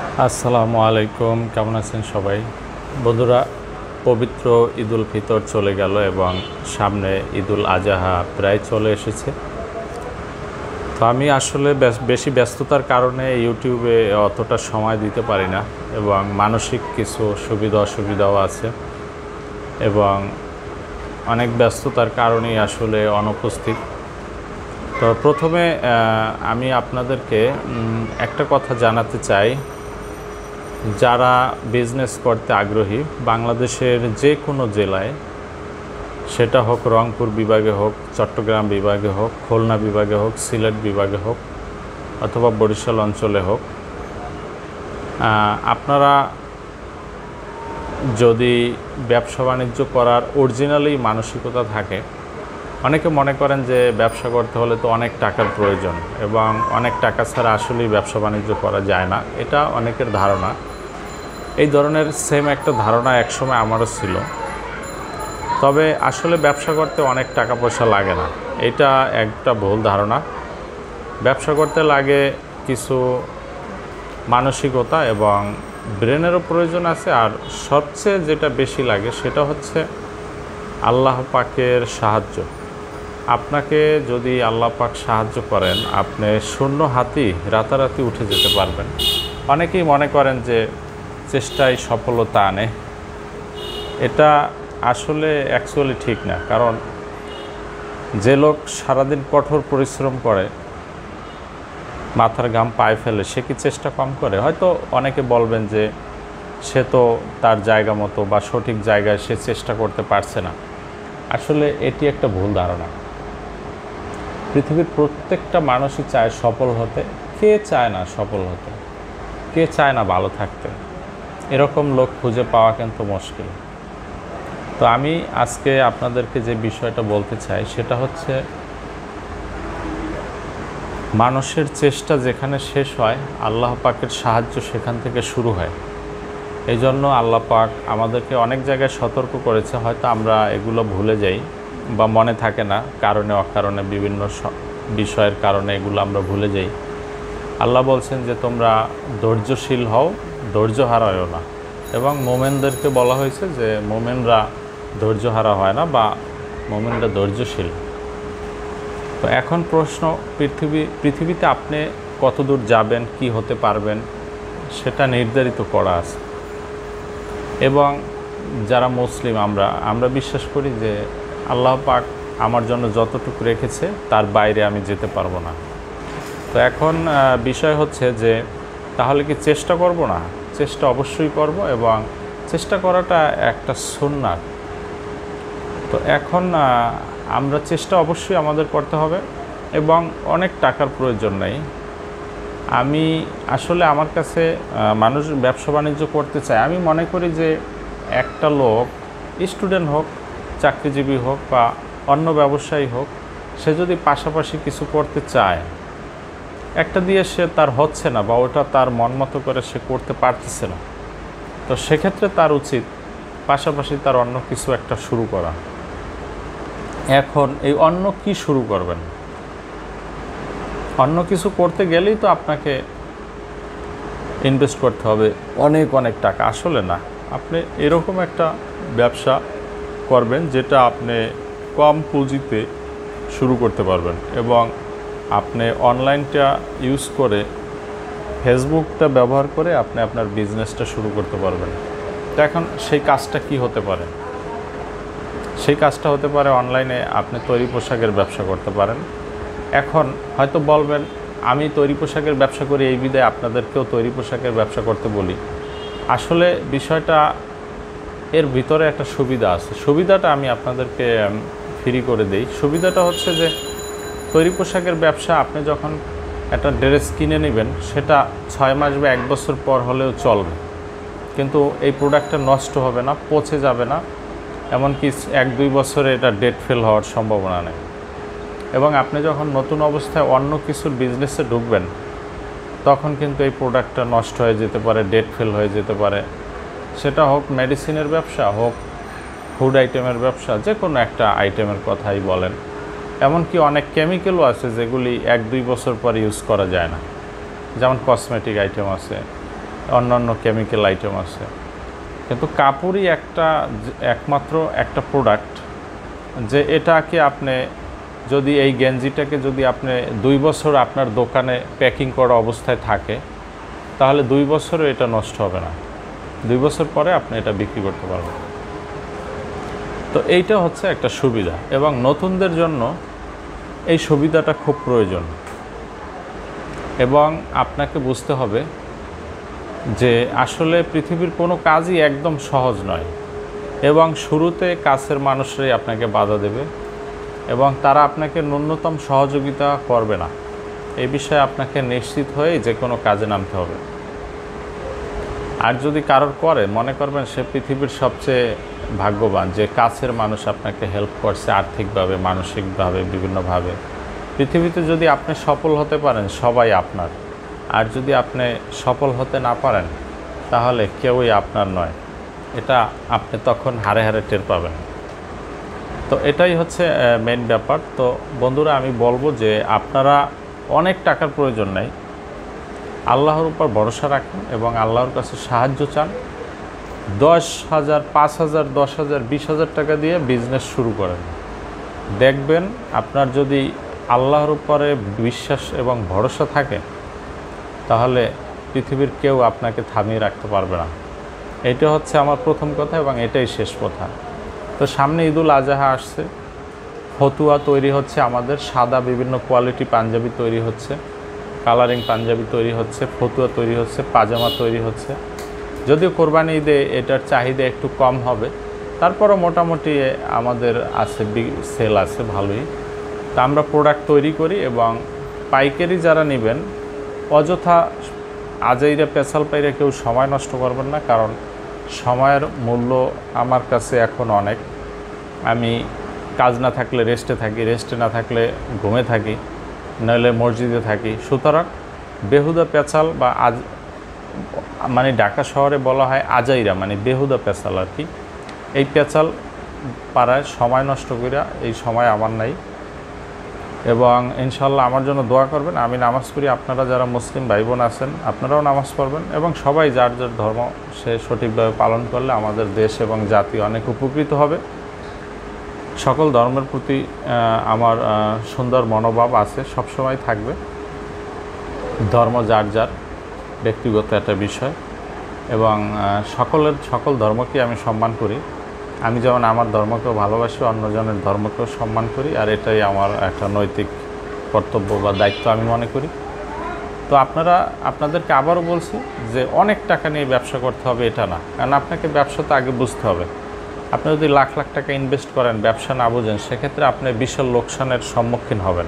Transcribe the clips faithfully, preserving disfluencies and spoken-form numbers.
আসসালামু আলাইকুম, কেমন আছেন সবাই? বন্ধুরা, পবিত্র ঈদুল ফিতর চলে গেল এবং সামনে ঈদুল আজহা প্রায় চলে এসেছে। তো আমি আসলে বেশি ব্যস্ততার কারণে ইউটিউবে অতটা সময় দিতে পারি না এবং মানসিক কিছু সুবিধা অসুবিধাও আছে এবং অনেক ব্যস্ততার কারণেই আসলে অনুপস্থিত। তো প্রথমে আমি আপনাদেরকে একটা কথা জানাতে চাই, যারা বিজনেস করতে আগ্রহী বাংলাদেশের যে কোনো জেলায়, সেটা হোক রংপুর বিভাগে হোক, চট্টগ্রাম বিভাগে হোক, খুলনা বিভাগে হোক, সিলেট বিভাগে হোক অথবা বরিশাল অঞ্চলে হোক, আপনারা যদি ব্যবসা বাণিজ্য করার অরিজিনালি মানসিকতা থাকে, অনেকে মনে করেন যে ব্যবসা করতে হলে তো অনেক টাকার প্রয়োজন এবং অনেক টাকা ছাড়া আসলেই ব্যবসা বাণিজ্য করা যায় না, এটা অনেকের ধারণা। এই ধরনের সেম একটা ধারণা একসময় আমারও ছিল, তবে আসলে ব্যবসা করতে অনেক টাকা পয়সা লাগে না, এটা একটা ভুল ধারণা। ব্যবসা করতে লাগে কিছু মানসিকতা এবং ব্রেনেরও প্রয়োজন আছে, আর সবচেয়ে যেটা বেশি লাগে সেটা হচ্ছে আল্লাহ পাকের সাহায্য। আপনাকে যদি আল্লাহ পাক সাহায্য করেন, আপনি শূন্য হাতেই রাতারাতি উঠে যেতে পারবেন। অনেকেই মনে করেন যে চেষ্টায় সফলতা আনে, এটা আসলে অ্যাকচুয়ালি ঠিক না। কারণ যে লোক সারাদিন কঠোর পরিশ্রম করে, মাথার ঘাম পায়ে ফেলে, সে কি চেষ্টা কম করে? হয়তো অনেকে বলবেন যে সে তো তার জায়গা মতো বা সঠিক জায়গায় সে চেষ্টা করতে পারছে না। আসলে এটি একটা ভুল ধারণা। পৃথিবীর প্রত্যেকটা মানুষই চায় সফল হতে। কে চায় না সফল হতে? কে চায় না ভালো থাকতে? এরকম লোক খুঁজে পাওয়া কিন্তু মুশকিল। তো আমি আজকে আপনাদেরকে যে বিষয়টা বলতে চাই সেটা হচ্ছে, মানুষের চেষ্টা যেখানে শেষ হয়, আল্লাহ পাকের সাহায্য সেখান থেকে শুরু হয়। এই জন্য আল্লাহ পাক আমাদেরকে অনেক জায়গায় সতর্ক করেছে, হয়তো আমরা এগুলো ভুলে যাই বা মনে থাকে না, কারণে অকারণে বিভিন্ন বিষয়ের কারণে এগুলো আমরা ভুলে যাই। আল্লাহ বলছেন যে তোমরা ধৈর্যশীল হও, ধৈর্য হারায়ও না। এবং মোমেনদেরকে বলা হয়েছে যে মোমেনরা ধৈর্য হারা হয় না বা মোমেনরা ধৈর্যশীল। তো এখন প্রশ্ন, পৃথিবী পৃথিবীতে আপনি কতদূর যাবেন, কি হতে পারবেন, সেটা নির্ধারিত করা আছে। এবং যারা মুসলিম আমরা আমরা বিশ্বাস করি যে আল্লাহ পাক আমার জন্য যতটুকু রেখেছে তার বাইরে আমি যেতে পারবো না। তো এখন বিষয় হচ্ছে যে তাহলে কি চেষ্টা করব না? চেষ্টা অবশ্যই করব এবং চেষ্টা করাটা একটা সুন্নাত। তো এখন আমরা চেষ্টা অবশ্যই আমাদের করতে হবে এবং অনেক টাকার প্রয়োজন নেই। আমি আসলে আমার কাছে মানুষ ব্যবসা বাণিজ্য করতে চায়, আমি মনে করি যে একটা লোক স্টুডেন্ট হোক, চাকরিজীবী হোক বা অন্য ব্যবসায়ী হোক, সে যদি পাশাপাশি কিছু করতে চায়, একটা দিয়ে সে তার হচ্ছে না বা ওটা তার মন মতো করে সে করতে পারতেছে না, তো সেক্ষেত্রে তার উচিত পাশাপাশি তার অন্য কিছু একটা শুরু করা। এখন এই অন্য কি শুরু করবেন? অন্য কিছু করতে গেলেই তো আপনাকে ইনভেস্ট করতে হবে অনেক অনেক টাকা। আসলে না, আপনি এরকম একটা ব্যবসা করবেন যেটা আপনি কম পুঁজিতে শুরু করতে পারবেন এবং আপনি অনলাইনটা ইউজ করে, ফেসবুকটা ব্যবহার করে আপনি আপনার বিজনেসটা শুরু করতে পারবেন। তো এখন সেই কাজটা কি হতে পারে? সেই কাজটা হতে পারে অনলাইনে আপনি তৈরি পোশাকের ব্যবসা করতে পারেন। এখন হয়তো বলবেন আমি তৈরি পোশাকের ব্যবসা করি, এই বিধায় আপনাদেরকেও তৈরি পোশাকের ব্যবসা করতে বলি। আসলে বিষয়টা, এর ভিতরে একটা সুবিধা আছে, সুবিধাটা আমি আপনাদেরকে ফ্রি করে দেই। সুবিধাটা হচ্ছে যে তৈরি পোশাকের ব্যবসা আপনি যখন একটা ড্রেস কিনে নেবেন, সেটা ছয় মাস বা এক বছর পর হলেও চলবে, কিন্তু এই প্রোডাক্টটা নষ্ট হবে না, পচে যাবে না, এমনকি এক দুই বছরে এটা ডেট ফেল হওয়ার সম্ভাবনা নেই। এবং আপনি যখন নতুন অবস্থায় অন্য কিছুর বিজনেসে ঢুকবেন, তখন কিন্তু এই প্রোডাক্টটা নষ্ট হয়ে যেতে পারে, ডেট ফেল হয়ে যেতে পারে। সেটা হোক মেডিসিনের ব্যবসা, হোক ফুড আইটেমের ব্যবসা, যে কোনো একটা আইটেমের কথাই বলেন। এমনকি অনেক কেমিক্যালও আছে যেগুলি এক দুই বছর পর ইউজ করা যায় না, যেমন কসমেটিক আইটেম আছে, অন্যান্য কেমিক্যাল আইটেম আছে, কিন্তু কাপড়ই একটা একমাত্র একটা প্রোডাক্ট যে এটাকে আপনি যদি এই গেঞ্জিটাকে যদি আপনি দুই বছর আপনার দোকানে প্যাকিং করা অবস্থায় থাকে তাহলে দুই বছরও এটা নষ্ট হবে না, দুই বছর পরে আপনি এটা বিক্রি করতে পারবেন। তো এইটা হচ্ছে একটা সুবিধা, এবং নতুনদের জন্য এই সুবিধাটা খুব প্রয়োজন। এবং আপনাকে বুঝতে হবে যে আসলে পৃথিবীর কোনো কাজই একদম সহজ নয়, এবং শুরুতে কাছের মানুষরাই আপনাকে বাধা দেবে এবং তারা আপনাকে ন্যূনতম সহযোগিতা করবে না। এই বিষয়ে আপনাকে নিশ্চিত হয়ে যে কোনো কাজে নামতে হবে। আর যদি কারোর করে, মনে করবেন সে পৃথিবীর সবচেয়ে ভাগ্যবান যে কাছের মানুষ আপনাকে হেল্প করছে আর্থিকভাবে, মানসিকভাবে, বিভিন্নভাবে। পৃথিবীতে যদি আপনি সফল হতে পারেন সবাই আপনার, আর যদি আপনি সফল হতে না পারেন তাহলে কেউই আপনার নয়। এটা আপনি তখন হারে হারে টের পাবেন। তো এটাই হচ্ছে মেইন ব্যাপার। তো বন্ধুরা, আমি বলবো যে আপনারা অনেক টাকার প্রয়োজন নেই, আল্লাহর উপর ভরসা রাখুন এবং আল্লাহর কাছে সাহায্য চান। দশ হাজার, পাঁচ হাজার, দশ হাজার, বিশ হাজার টাকা দিয়ে বিজনেস শুরু করেন। দেখবেন আপনার যদি আল্লাহর উপরে বিশ্বাস এবং ভরসা থাকে তাহলে পৃথিবীর কেউ আপনাকে থামিয়ে রাখতে পারবে না। এটা হচ্ছে আমার প্রথম কথা এবং এটাই শেষ কথা। তো সামনে ঈদুল আজহা আসছে, ফতুয়া তৈরি হচ্ছে, আমাদের সাদা বিভিন্ন কোয়ালিটি পাঞ্জাবি তৈরি হচ্ছে, কালারিং পাঞ্জাবি তৈরি হচ্ছে, ফতুয়া তৈরি হচ্ছে, পাজামা তৈরি হচ্ছে। যদিও কোরবানি ঈদে এটার চাহিদা একটু কম হবে, তারপরও মোটামুটি আমাদের আছে, সেল আছে ভালোই। তা আমরা প্রোডাক্ট তৈরি করি এবং পাইকারি যারা নেবেন অযথা আজাইরা পেছাল পাইরা কেউ সময় নষ্ট করবেন না, কারণ সময়ের মূল্য আমার কাছে এখন অনেক। আমি কাজ না থাকলে রেস্টে থাকি, রেস্টে না থাকলে ঘুমে থাকি, নইলে মসজিদে থাকি। সুতরাং বেহুদা পেছাল বা আজ মানে ঢাকা শহরে বলা হয় আজাইরা, মানে বেহুদা পেছাল আর কি। এই পেছাল পাড়ায় সময় নষ্ট করিয়া এই সময় আমার নাই। এবং ইনশাল্লাহ আমার জন্য দোয়া করবেন। আমি নামাজ পড়ি, আপনারা যারা মুসলিম ভাই বোন আছেন আপনারাও নামাজ পড়বেন, এবং সবাই যার যার ধর্ম সে সঠিকভাবে পালন করলে আমাদের দেশ এবং জাতি অনেক উপকৃত হবে। সকল ধর্মের প্রতি আমার সুন্দর মনোভাব আছে, সবসময় থাকবে। ধর্ম যার যার ব্যক্তিগত একটা বিষয়, এবং সকলের সকল ধর্মকে আমি সম্মান করি। আমি যেমন আমার ধর্মকেও ভালোবাসি, অন্যজনের ধর্মকেও সম্মান করি, আর এটাই আমার একটা নৈতিক কর্তব্য বা দায়িত্ব আমি মনে করি। তো আপনারা, আপনাদেরকে আবারও বলছি যে অনেক টাকা নিয়ে ব্যবসা করতে হবে এটা না, কারণ আপনাকে ব্যবসা তো আগে বুঝতে হবে। আপনি যদি লাখ লাখ টাকা ইনভেস্ট করেন, ব্যবসা না বুঝেন, সেক্ষেত্রে আপনি বিশাল লোকসানের সম্মুখীন হবেন।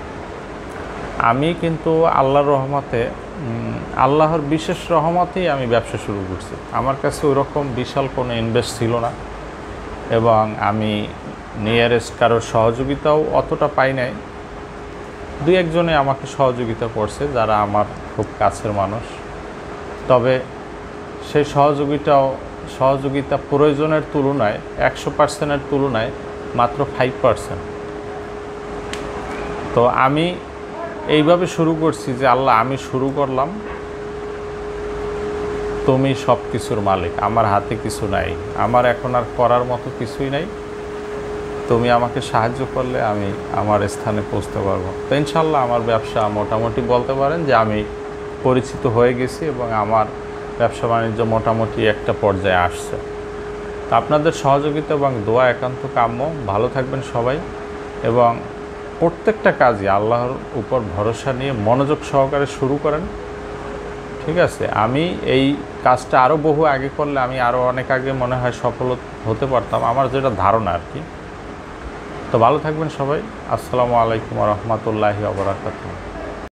আমি কিন্তু আল্লাহর রহমতে, আল্লাহর বিশেষ রহমতেই আমি ব্যবসা শুরু করছি। আমার কাছে ওইরকম বিশাল কোনো ইনভেস্ট ছিল না, এবং আমি নিয়ারেস্ট কারোর সহযোগিতাও অতটা পাই নাই। দুই একজনে আমাকে সহযোগিতা করছে যারা আমার খুব কাছের মানুষ, তবে সেই সহযোগিতাও সহযোগিতা প্রয়োজনের তুলনায় একশো পার্সেন্টের তুলনায় মাত্র ফাইভ পার্সেন্ট। তো আমি এইভাবে শুরু করছি যে আল্লাহ, আমি শুরু করলাম, তুমি সব কিছুর মালিক, আমার হাতে কিছু নাই, আমার এখন আর করার মতো কিছুই নাই, তুমি আমাকে সাহায্য করলে আমি আমার স্থানে পৌঁছতে পারবো। তো ইনশাল্লাহ আমার ব্যবসা মোটামুটি বলতে পারেন যে আমি পরিচিত হয়ে গেছি, এবং আমার ব্যবসা বাণিজ্য মোটামুটি একটা পর্যায়ে আসছে। তো আপনাদের সহযোগিতা এবং দোয়া একান্ত কাম্য। ভালো থাকবেন সবাই, এবং প্রত্যেকটা কাজই আল্লাহর উপর ভরসা নিয়ে মনোযোগ সহকারে শুরু করেন, ঠিক আছে? আমি এই কাজটা আরও বহু আগে করলে আমি আরও অনেক আগে মনে হয় সফল হতে পারতাম, আমার যেটা ধারণা আর কি। তো ভালো থাকবেন সবাই। আসসালামু আলাইকুম ওয়া রাহমাতুল্লাহি ওয়া বারাকাতুহু।